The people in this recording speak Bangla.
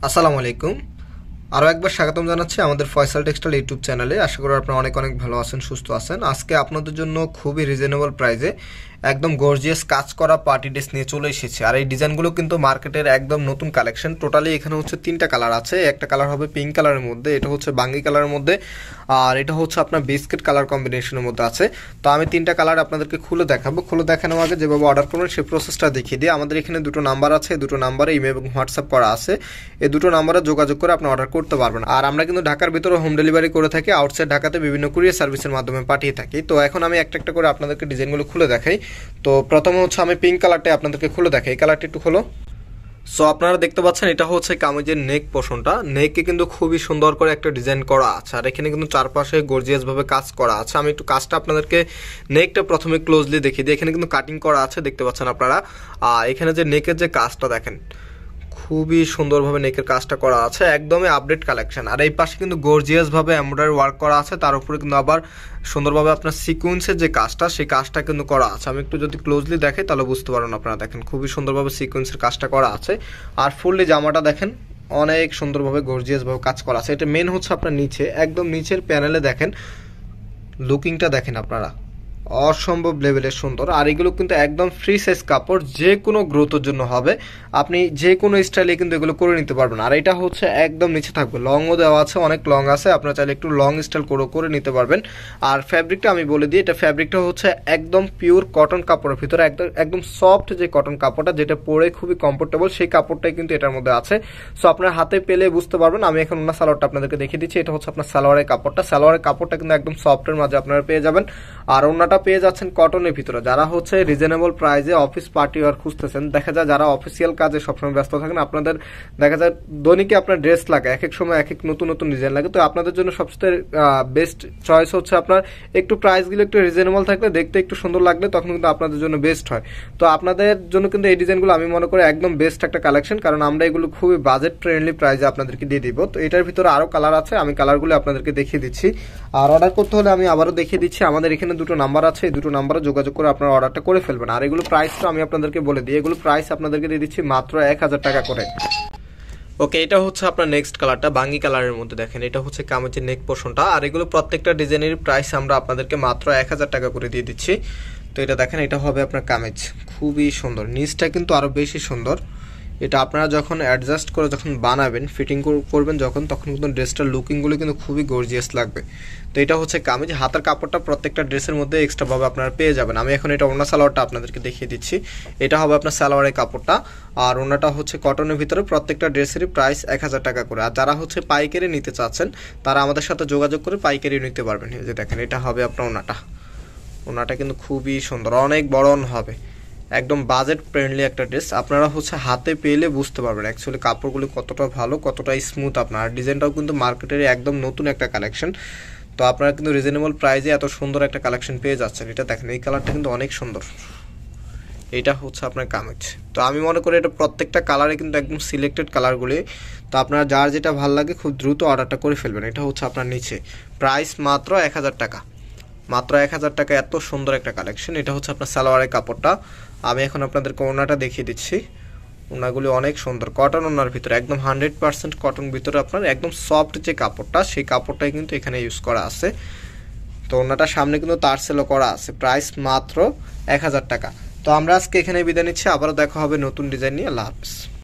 আসসালামু আলাইকুম। আরও একবার স্বাগতম জানাচ্ছি আমাদের ফয়সাল টেক্সটাইল ইউটিউব চ্যানেলে। আশা করি আপনারা অনেক অনেক ভালো আছেন, সুস্থ আছেন। আজকে আপনাদের জন্য খুবই রিজনেবল প্রাইসে একদম গর্জিয়াস কাজ করা পার্টি ড্রেস নিয়ে চলে এসেছে। আর এই ডিজাইনগুলো কিন্তু মার্কেটের একদম নতুন কালেকশন। টোটালি এখানে হচ্ছে 3টা কালার আছে। একটা কালার হবে পিঙ্ক কালারের মধ্যে, এটা হচ্ছে বাঙ্গি কালারের মধ্যে, আর এটা হচ্ছে আপনার বিস্কিট কালার কম্বিনেশনের মধ্যে আছে। তো আমি 3টা কালার আপনাদেরকে খুলে দেখাবো। খুলে দেখানোর আগে যেভাবে অর্ডার করবেন সেই প্রসেসটা দেখিয়ে দিই। আমাদের এখানে দুটো নাম্বার আছে, এই দুটো নাম্বারে ইমেল এবং হোয়াটসঅ্যাপ করা আছে। এই দুটো নাম্বারে যোগাযোগ করে আপনি অর্ডার করতে পারবেন। আর আমরা কিন্তু ঢাকার ভিতরে হোম ডেলিভারি করে থাকি, আউটসাইড ঢাকাতে বিভিন্ন কুরিয়ার সার্ভিসের মাধ্যমে পাঠিয়ে থাকি। তো এখন আমি একটা একটা করে আপনাদেরকে ডিজাইনগুলো খুলে দেখাই। তো প্রথমে হচ্ছে আমি পিঙ্ক কালারটাই আপনাদেরকে খুলে দেখাই। এই কালারটা একটু হলো। সো আপনারা দেখতে পাচ্ছেন এটা হচ্ছে কামিজের নেক পোর্শনটা। নেকে কিন্তু খুবই সুন্দর করে একটা ডিজাইন করা আছে, আর এখানে কিন্তু চারপাশে গর্জিয়াস ভাবে কাজ করা আছে। আমি একটু কাজটা আপনাদেরকে নেকটা প্রথমে ক্লোজলি দেখিয়ে দিই। এখানে কিন্তু কাটিং করা আছে, দেখতে পাচ্ছেন আপনারা। আর এখানে যে নেকের যে কাজটা দেখেন, খুবই সুন্দরভাবে নেকের কাজটা করা আছে, একদমই আপডেট কালেকশন। আর এই পাশে কিন্তু গর্জিয়াস ভাবে এমব্রয়ডারি ওয়ার্ক করা আছে, তার উপরে কিন্তু আবার সুন্দরভাবে আপনার সিকোয়েন্সের যে কাজটা সেই কাজটা কিন্তু করা আছে। আমি একটু যদি ক্লোজলি দেখাই তাহলে বুঝতে পারেন আপনারা। দেখেন খুবই সুন্দরভাবে সিকোয়েন্সের কাজটা করা আছে। আর ফুললি জামাটা দেখেন অনেক সুন্দরভাবে গর্জিয়াস ভাবে কাজ করা আছে। এটা মেন হচ্ছে আপনার নিচে, একদম নিচের প্যানেলে দেখেন লুকিংটা দেখেন আপনারা, অসম্ভব লেভেলের সুন্দর। আর এগুলো কিন্তু একদম ফ্রি সাইজ কাপড়, যে কোনো গ্রোথের জন্য হবে। আপনি যে কোনো স্টাইলে কিন্তু এগুলো করে নিতে পারবেন। আর এটা হচ্ছে একদম নিচে থাকবে, লংও দেওয়া আছে, অনেক লং আছে, আপনারা চাইলে একটু লং স্টাইল করে নিতে পারবেন। আর ফ্যাব্রিকটা আমি বলে দিই, এটা ফ্যাব্রিকটা হচ্ছে একদম পিওর কটন কাপড়ের ভিতরে, একদম সফট যে কটন কাপড়টা, যেটা পরে খুবই কমফোর্টেবল, সেই কাপড়টাই কিন্তু এটার মধ্যে আছে। সো আপনার হাতে পেলে বুঝতে পারবেন। আমি এখন ওনার সালোয়ারটা আপনাদেরকে দেখিয়ে দিচ্ছি। এটা হচ্ছে আপনার সালোয়ারের কাপড়টা। সালোয়ারের কাপড়টা কিন্তু একদম সফটের মাঝে আপনারা পেয়ে যাবেন। আর ওনাটা পেয়ে যাচ্ছেন কটনের ভিতরে। যারা হচ্ছে রিজনেবল প্রাইসে অফিস পার্টি ওয়ার খুঁজতেছেন, দেখা যায় যারা অফিসিয়াল কাজে সবসময় ব্যস্ত থাকেন, আপনাদের দেখা যায় দৈনিকে আপনার ড্রেস লাগে, এক এক সময় এক এক নতুন নতুন ডিজাইন লাগে। তো আপনাদের জন্য সবচেয়ে বেস্ট চয়েস হচ্ছে আপনার একটু প্রাইসগুলো একটু রিজনেবল থাকলে, দেখতে একটু সুন্দর লাগলে, তখন কিন্তু আপনাদের জন্য বেস্ট হয়। তো আপনাদের জন্য কিন্তু এই ডিজাইনগুলো আমি মনে করি একদম বেস্ট একটা কালেকশন, কারণ আমরা এগুলো খুবই বাজেট ফ্রেন্ডলি প্রাইসে আপনাদেরকে দিয়ে দিব। তো এটার ভিতরে আরো কালার আছে, আমি কালারগুলো আপনাদেরকে দেখিয়ে দিচ্ছি। আর অর্ডার করতে হলে আমি আবারও দেখিয়ে দিচ্ছি, আমাদের এখানে দুটো নাম্বার আছে, এই দুটো নাম্বারে যোগাযোগ করে আপনারা অর্ডারটা করে ফেলবেন। আর এগুলো প্রাইসটা আমি আপনাদেরকে বলে দিই, এগুলো প্রাইস আপনাদেরকে দিয়ে দিচ্ছি মাত্র 1000 টাকা করে। ওকে, এটা হচ্ছে আপনার নেক্সট কালারটা, বাঙ্গি কালারের মধ্যে দেখেন, এটা হচ্ছে কামিজের নেক পোর্শনটা। আর এগুলো প্রত্যেকটা ডিজাইনের প্রাইস আমরা আপনাদেরকে মাত্র 1000 টাকা করে দিয়ে দিচ্ছি। তো এটা দেখেন, এটা হবে আপনার কামিজ, খুবই সুন্দর, নিচটা কিন্তু আরো বেশি সুন্দর। এটা আপনারা যখন অ্যাডজাস্ট করে যখন বানাবেন, ফিটিং করবেন যখন, তখন কিন্তু ড্রেসটার লুকিংগুলো কিন্তু খুবই গর্জিয়াস লাগবে। তো এটা হচ্ছে কামিজ। হাতের কাপড়টা প্রত্যেকটা ড্রেসের মধ্যে এক্সট্রাভাবে আপনারা পেয়ে যাবেন। আমি এখন এটা ওড়না সালোয়ারটা আপনাদেরকে দেখিয়ে দিচ্ছি। এটা হবে আপনার সালোয়ারের কাপড়টা, আর ওড়নাটা হচ্ছে কটনের ভিতরে। প্রত্যেকটা ড্রেসেরই প্রাইস 1000 টাকা করে। আর যারা হচ্ছে পাইকারি নিতে চাচ্ছেন, তারা আমাদের সাথে যোগাযোগ করে পাইকারি নিতে পারবেন। এই যে দেখেন, এটা হবে আপনার ওড়নাটা কিন্তু খুবই সুন্দর, অনেক বড় হবে, একদম বাজেট ফ্রেন্ডলি একটা ড্রেস। আপনারা হচ্ছে হাতে পেলে বুঝতে পারবেন অ্যাকচুয়ালি কাপড়গুলো কতটা ভালো, কতটা স্মুথ আপনার। আর ডিজাইনটাও কিন্তু মার্কেটের একদম নতুন একটা কালেকশন। তো আপনারা কিন্তু রিজনেবল প্রাইসে এত সুন্দর একটা কালেকশন পেয়ে যাচ্ছেন। এটা দেখেন, এই কালারটা কিন্তু অনেক সুন্দর। এটা হচ্ছে আপনার কামিজ। তো আমি মনে করি এটা প্রত্যেকটা কালারে কিন্তু একদম সিলেক্টেড কালারগুলি। তো আপনারা যার যেটা ভালো লাগে খুব দ্রুত অর্ডারটা করে ফেলবেন। এটা হচ্ছে আপনার নিচে প্রাইস মাত্র 1000 টাকা, মাত্র 1000 টাকা, এত সুন্দর একটা কালেকশন। এটা হচ্ছে আপনার সালোয়ারের কাপড়টা। আমি এখন আপনাদেরকে ওড়নাটা দেখিয়ে দিচ্ছি। ওড়নাগুলি অনেক সুন্দর, কটন ওড়নার ভিতরে, একদম 100% কটন ভিতরে আপনার একদম সফট যে কাপড়টা, সেই কাপড়টাই কিন্তু এখানে ইউজ করা আছে। তো ওড়নাটার সামনে কিন্তু টার্সেলও করা আছে। প্রাইস মাত্র 1000 টাকা। তো আমরা আজকে এখানে বিদায় নিচ্ছি, আবারও দেখা হবে নতুন ডিজাইন নিয়ে। আল্লাহ হাফেজ।